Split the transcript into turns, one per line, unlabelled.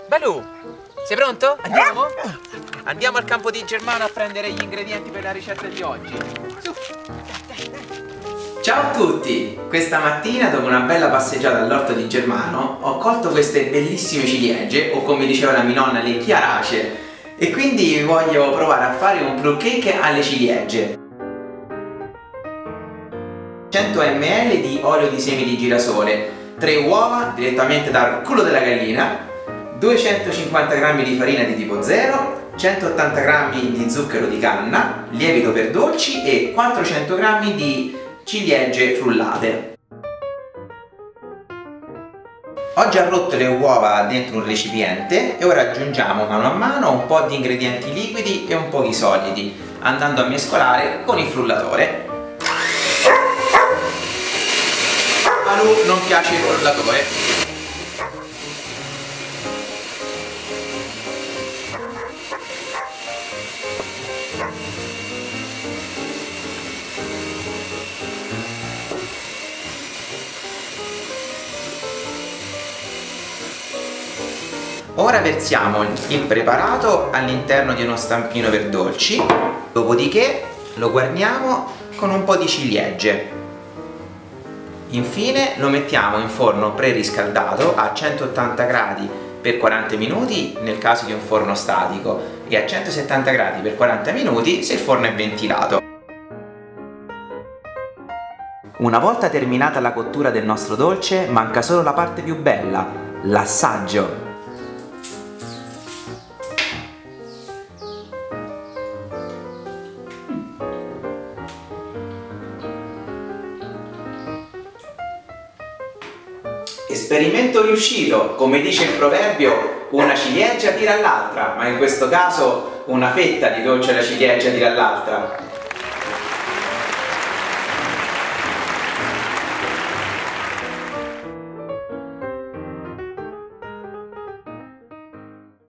Balù, sei pronto? Andiamo? Andiamo al campo di Germano a prendere gli ingredienti per la ricetta di oggi. Su. Ciao a tutti! Questa mattina, dopo una bella passeggiata all'orto di Germano, ho colto queste bellissime ciliegie, o come diceva la mia nonna, le chiaracee, e quindi voglio provare a fare un plum cake alle ciliegie. 100 ml di olio di semi di girasole, 3 uova direttamente dal culo della gallina, 250 g di farina di tipo 0, 180 g di zucchero di canna, lievito per dolci e 400 g di ciliegie frullate. Ho già rotto le uova dentro un recipiente e ora aggiungiamo mano a mano un po' di ingredienti liquidi e un po' di solidi, andando a mescolare con il frullatore. A lui non piace il frullatore. Ora versiamo il preparato all'interno di uno stampino per dolci, dopodiché lo guarniamo con un po' di ciliegie. Infine lo mettiamo in forno preriscaldato a 180 gradi per 40 minuti nel caso di un forno statico e a 170 gradi per 40 minuti se il forno è ventilato. Una volta terminata la cottura del nostro dolce, manca solo la parte più bella, l'assaggio. Esperimento riuscito, come dice il proverbio, una ciliegia tira all'altra, ma in questo caso una fetta di dolce alla ciliegia tira all'altra.